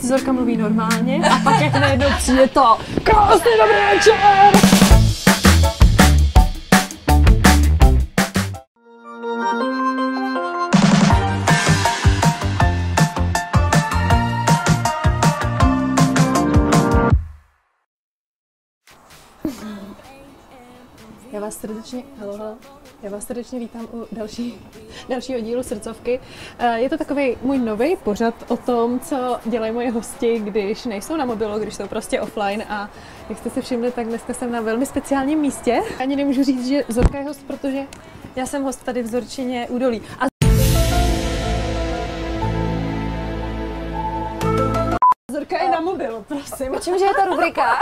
Zorka mluví normálně a pak jak najednou přijde to krásný dobrý večer! Já vás srdečně vítám u dalšího dílu Srdcovky. Je to takový můj nový pořad o tom, co dělají moje hosti, když nejsou na mobilu, když jsou prostě offline, a jak jste si všimli, tak dneska jsem na velmi speciálním místě. Ani nemůžu říct, že Zorka je host, protože já jsem host tady v Zorčině údolí. A Zorka je na mobilu, prosím. Čím, že je ta rubrika?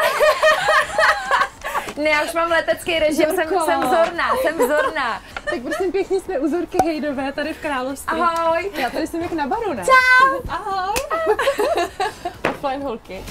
Ne, já už mám letecký režim, jsem vzorná. Tak prosím pěkně, jsme u Zorky Hejdové tady v Království. Ahoj. Já tady jsem jak na baru, ne? Čau. Ahoj. Offline holky.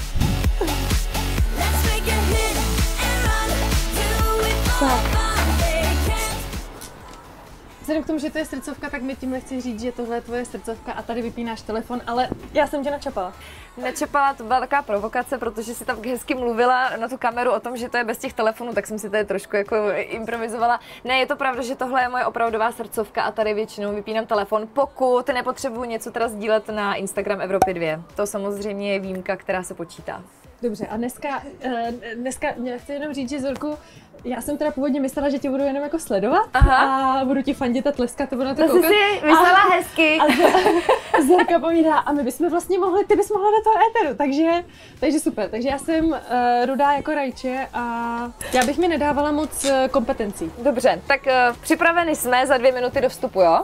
Vzhledem k tomu, že to je srdcovka, tak mi tímhle chci říct, že tohle je tvoje srdcovka a tady vypínáš telefon, ale já jsem tě načapala. Nečepala, to byla taková provokace, protože si tam hezky mluvila na tu kameru o tom, že to je bez těch telefonů, tak jsem si tady trošku jako improvizovala. Ne, je to pravda, že tohle je moje opravdová srdcovka a tady většinou vypínám telefon, pokud nepotřebuji něco teda sdílet na Instagram Evropy 2. To samozřejmě je výjimka, která se počítá. Dobře, a dneska já chci jenom říct, že Zorku, já jsem teda původně myslela, že tě budu jenom jako sledovat. Aha. A budu ti fandit a tleskat, to budu na to koukat. To jsi myslela hezky. A Zorka povídá, a my bychom vlastně mohli, ty bys mohla do toho éteru, takže super. Takže já jsem rudá jako rajče a já bych mi nedávala moc kompetencí. Dobře, tak připraveni jsme za 2 minuty do vstupu, jo?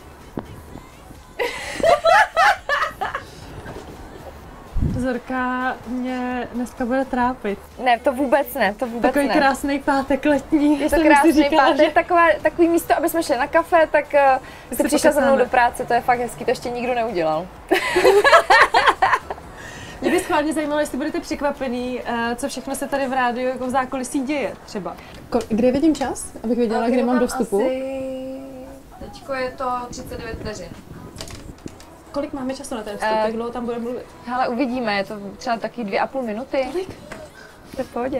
Zorka mě dneska bude trápit. Ne, to vůbec ne, Takový krásný pátek letní. Je to krásný pátek, takový místo, aby jsme šli na kafe, tak jsi přišla za mnou do práce, to je fakt hezký, to ještě nikdo neudělal. Mě by schválně zajímalo, jestli budete překvapený, co všechno se tady v rádiu jako v zákulisí děje třeba. Kde vidím čas, abych věděla, kde mám do vstupu? Teďko je to 39 vteřin. Kolik máme času na ten vstup, jak dlouho tam budeme mluvit? Hele, uvidíme, je to třeba taky 2,5 minuty. Kolik? To je v pohodě.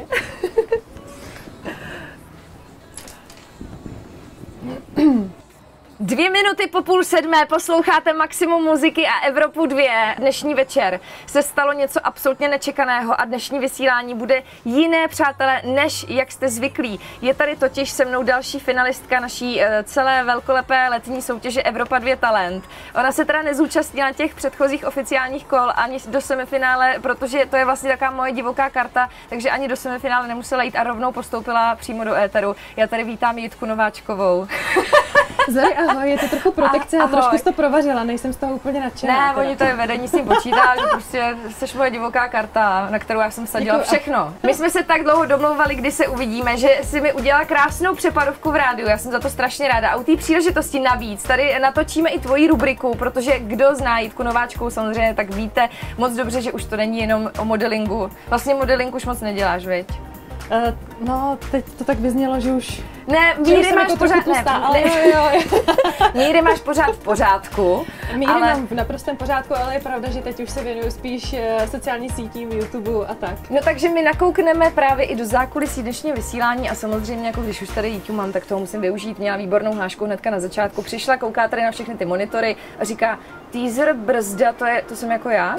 Dvě minuty po 6:30 posloucháte Maximum muziky a Evropu 2. Dnešní večer se stalo něco absolutně nečekaného a dnešní vysílání bude jiné, přátelé, než jak jste zvyklí. Je tady totiž se mnou další finalistka naší celé velkolepé letní soutěže Evropa 2 Talent. Ona se teda nezúčastnila těch předchozích oficiálních kol ani do semifinále, protože to je vlastně taková moje divoká karta, takže ani do semifinále nemusela jít a rovnou postoupila přímo do éteru. Já tady vítám Jitku Nováčkovou. Zori, ahoj, je to trochu protekce a trošku jsi to provařila, nejsem z toho úplně nadšená. Ne, oni to je vedení, s tím počítá, že prostě jsi moje divoká karta, na kterou já jsem sadila všechno. My jsme se tak dlouho domlouvali, kdy se uvidíme, že si mi udělala krásnou přepadovku v rádiu, já jsem za to strašně ráda. A u té příležitosti navíc tady natočíme i tvoji rubriku, protože kdo zná Jitku Nováčkovou samozřejmě, tak víte moc dobře, že už to není jenom o modelingu. Vlastně modeling už moc neděláš, viď? No, teď to tak vyznělo, že už... Ne, míry máš jako pořád, pustá, ale jo. Míry máš pořád v pořádku. Míry mám v naprostém pořádku, ale je pravda, že teď už se věnuju spíš sociálním sítím, YouTube a tak. No takže my nakoukneme právě i do zákulisí dnešního vysílání a samozřejmě jako když už tady YouTube mám, tak toho musím využít. Měla výbornou hlášku hnedka na začátku. Přišla, kouká tady na všechny ty monitory a říká, teaser, brzda, to jsem jako já.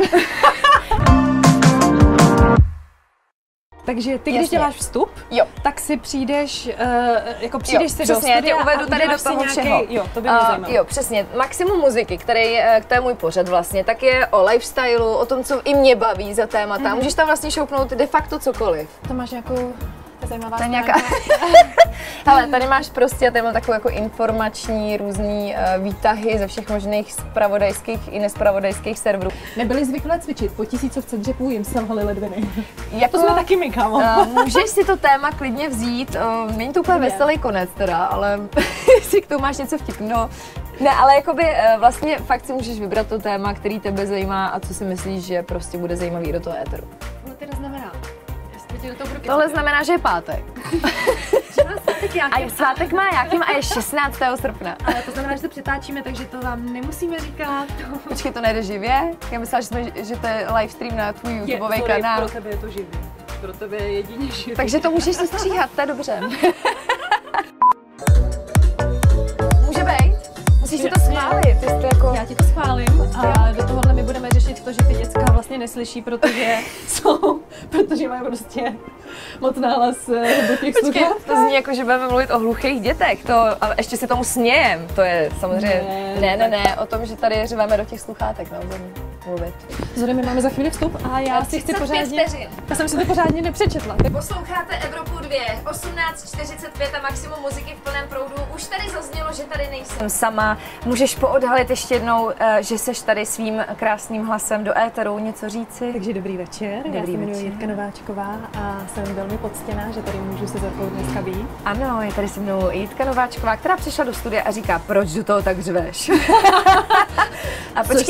Takže ty, když děláš vstup, jo, tak si přijdeš, si do studia. Já tě uvedu tady do toho všeho. Jo, to by mě zajímalo. Jo, přesně. Maximum muziky, to je můj pořad vlastně, tak je o lifestylu, o tom, co i mě baví za témata. Můžeš tam vlastně šoupnout de facto cokoliv. To máš nějakou zajímavá Hele, tady máš prostě, tady mám takovou jako informační různý výtahy ze všech možných zpravodajských i nespravodajských serverů. Nebyli zvyklé cvičit, po 1000 dřepů jim selhaly ledviny. Jako, to jsme taky my, kámo. Můžeš si to téma klidně vzít, není to úplně veselý konec teda, ale jestli k tomu máš něco vtipného. Ne, ale jakoby vlastně fakt si můžeš vybrat to téma, který tebe zajímá a co si myslíš, že prostě bude zajímavý do toho éteru. No teda znamená. Tohle znamená, že je pátek. Že nás svátek A je svátek má jakým a je 16. srpna. Ale to znamená, že to přetáčíme, takže to vám nemusíme říkat. Počkej, to nejde živě? Já myslela, že to je livestream na tvůj YouTubeový kanál. Pro tebe je to živě. Pro tebe je jedině živě. Takže to můžeš si stříhat, to je dobře. Může být? Musíš si to schválit. Jako... Já ti to schválím a do tohohle my budeme řešit to, že ty děcka vlastně neslyší, protože mají prostě moc nahlas do těch sluchátek. To zní jako, že budeme mluvit o hluchých dětech, ale ještě si tomu smějem, to je samozřejmě, ne, o tom, že tady řveme do těch sluchátek, nebudeme mluvit. Zory, my máme za chvíli vstup a já si chci pořádně, já jsem si to pořádně nepřečetla. Posloucháte Evropu 2, 18:45 a Maximum muziky v plném proudu. Už tady zaznělo, že tady nejsem sama. Můžeš poodhalit ještě jednou, že seš tady svým krásným hlasem do éteru něco říci? Takže dobrý večer, já se jmenuji Jitka Nováčková a jsem velmi poctěná, že tady můžu se za tebou dneska být. Ano, je tady se mnou Jitka Nováčková, která přišla do studia a říká, proč do toho tak řveš? A což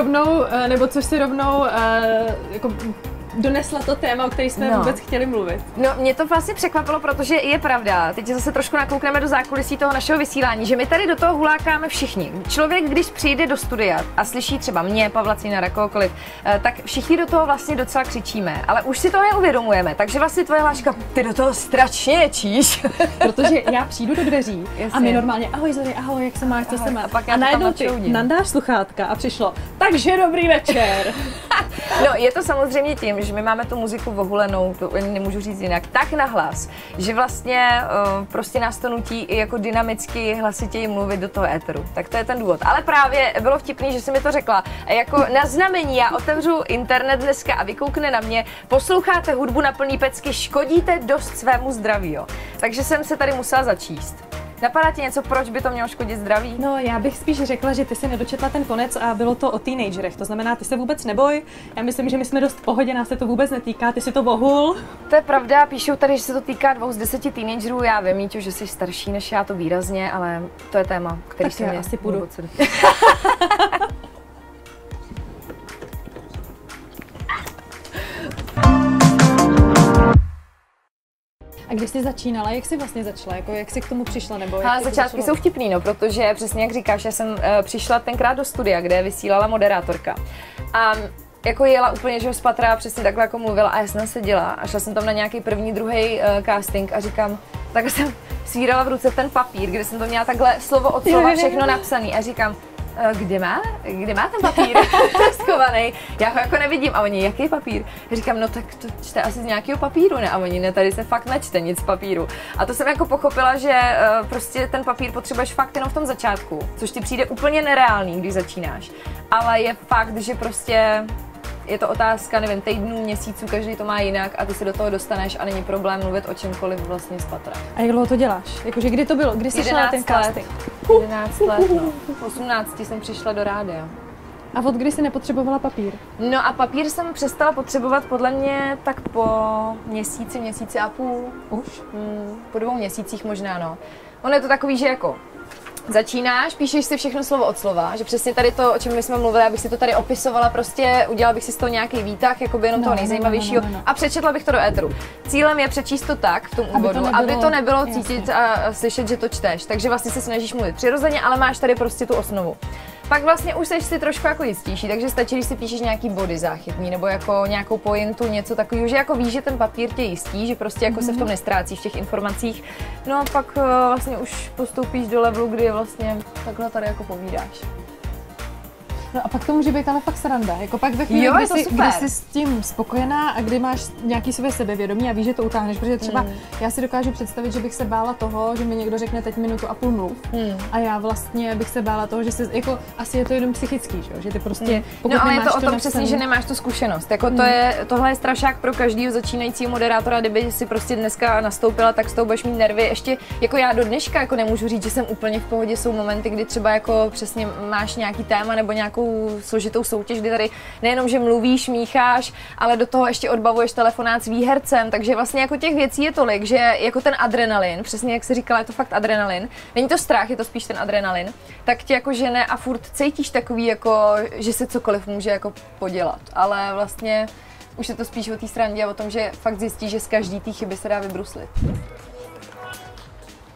si rovnou jako donesla to téma, o který jsme vůbec chtěli mluvit. No, mě to vlastně překvapilo, protože je pravda, teď zase trošku nakoukneme do zákulisí toho našeho vysílání, že my tady do toho hulákáme všichni. Člověk, když přijde do studia a slyší třeba mě, Pavla Cínara, kohokoliv, tak všichni do toho vlastně docela křičíme, ale už si to neuvědomujeme, takže vlastně tvoje hláška, ty do toho strašně ječíš. Protože já přijdu do dveří a my normálně, ahoj Zory, ahoj, jak se máš, co se máš? A najednou ty nandáš sluchátka a přišlo, takže dobrý večer. No, je to samozřejmě tím, že my máme tu muziku vohulenou, to nemůžu říct jinak, tak nahlas, že vlastně prostě nás to nutí i jako dynamicky hlasitěji mluvit do toho éteru. Tak to je ten důvod. Ale právě bylo vtipný, že jsi mi to řekla. A jako na znamení já otevřu internet dneska a vykoukne na mě, posloucháte hudbu na plný pecky, škodíte dost svému zdraví, jo. Takže jsem se tady musela začíst. Napadá ti něco, proč by to mělo škodit zdraví? No, já bych spíš řekla, že ty si nedočetla ten konec a bylo to o teenagerech. To znamená, ty se vůbec neboj. Já myslím, že my jsme dost v pohodě, nás se to vůbec netýká, ty si to bohul. To je pravda, píšou tady, že se to týká 2 z 10 teenagerů. Já vím, Míťo, že jsi starší než já, to výrazně, ale to je téma, který tak se mě asi půjdu. A když jsi začínala, jak jsi vlastně začala? Jako, jak jsi k tomu přišla? Nebo jak začátky jsou vtipný, no, protože přesně jak říkáš, já jsem přišla tenkrát do studia, kde vysílala moderátorka. A jako jela úplně, že ho z patra, přesně takhle jako mluvila a já jsem seděla a šla jsem tam na nějaký první, druhý casting a říkám, takhle jsem svírala v ruce ten papír, kde jsem to měla takhle slovo od slova všechno napsaný a říkám, kde má ten papír? Skovaný. Já ho jako nevidím. A oni, jaký papír? Já říkám, no tak to čte asi z nějakého papíru, ne? A oni, ne, tady se fakt nečte nic z papíru. A to jsem jako pochopila, že prostě ten papír potřebuješ fakt jenom v tom začátku, což ti přijde úplně nereálný, když začínáš. Ale je fakt, že prostě je to otázka, nevím, týdnů, měsíců, každý to má jinak a ty se do toho dostaneš a není problém mluvit o čemkoliv vlastně z patra. A jak dlouho to děláš? Jakože kdy to bylo? Kdy jsi šla na ten casting? 11 let, no. V 18 jsem přišla do rádia. A od kdy jsi nepotřebovala papír? No a papír jsem přestala potřebovat podle mě tak po měsíci a půl. Už? Po 2 měsících možná, no. Ono je to takový, že jako začínáš, píšeš si všechno slovo od slova, že přesně tady to, o čem my jsme mluvili, abych si to tady opisovala, prostě udělala bych si z toho nějaký výtah, jakoby jenom toho nejzajímavějšího a přečetla bych to do éteru. Cílem je přečíst to tak v tom úvodu, aby to nebylo cítit a slyšet, že to čteš, takže vlastně se snažíš mluvit přirozeně, ale máš tady prostě tu osnovu. Pak vlastně už seš si trošku jako jistější, takže stačí, když si píšeš nějaký body záchytný nebo jako nějakou pointu, něco takového, že jako víš, že ten papír tě jistí, že prostě jako se v tom nestrácíš v těch informacích. No a pak vlastně už postoupíš do levelu, kdy vlastně takhle tady jako povídáš. No a pak to může být ale fakt sranda, jako pak ve chvíli, kdy jsi s tím spokojená a kdy máš nějaký své sebevědomí a víš, že to utáhneš, protože třeba já si dokážu představit, že bych se bála toho, že mi někdo řekne teď 1,5 minuty mluv a já vlastně bych se bála toho, že se, jako asi je to jenom psychický, že ty prostě no ale je to o tom přesně, že nemáš tu zkušenost, jako tohle je strašák pro každého začínajícího moderátora, kdyby si prostě dneska nastoupila, tak s tou budeš mít nervy, ještě jako já do dneška jako nemůžu říct, že jsem úplně v pohodě, jsou momenty, kdy třeba jako přesně máš nějaký téma nebo nějakou složitou soutěž, kdy tady nejenom, že mluvíš, mícháš, ale do toho ještě odbavuješ telefonát s výhercem, takže vlastně jako těch věcí je tolik, že jako ten adrenalin, přesně jak jsi říkala, je to fakt adrenalin, není to strach, je to spíš ten adrenalin, tak tě jako žene a furt cítíš takový jako, že se cokoliv může jako podělat, ale vlastně už je to spíš o té srandě a o tom, že fakt zjistíš, že z každý té chyby se dá vybruslit.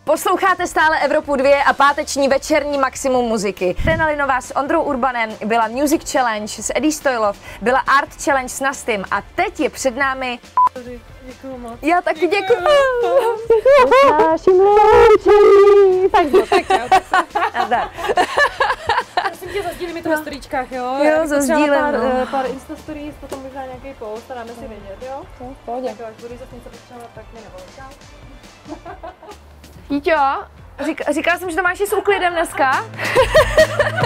Posloucháte stále Evropu 2 a páteční večerní maximum muziky. Lena Linová s Ondrou Urbanem, byla Music Challenge s Eddie Stoilov, byla Art Challenge s Nastym a teď je před námi... Děkuju moc. Já taky děkuju. Naším loučení. Tak jo. Nazdar. Prosím tě, zazdílím mi to ve storíčkách, jo? Jo, zazdílím, Pár Insta stories, potom možná nějaký post a dáme si vědět, jo? V pohodě. Tak jo, až budu zase něco potřebovat, tak mě nevolej. Jíťo, říkala jsem, že to máš i s úklidem dneska.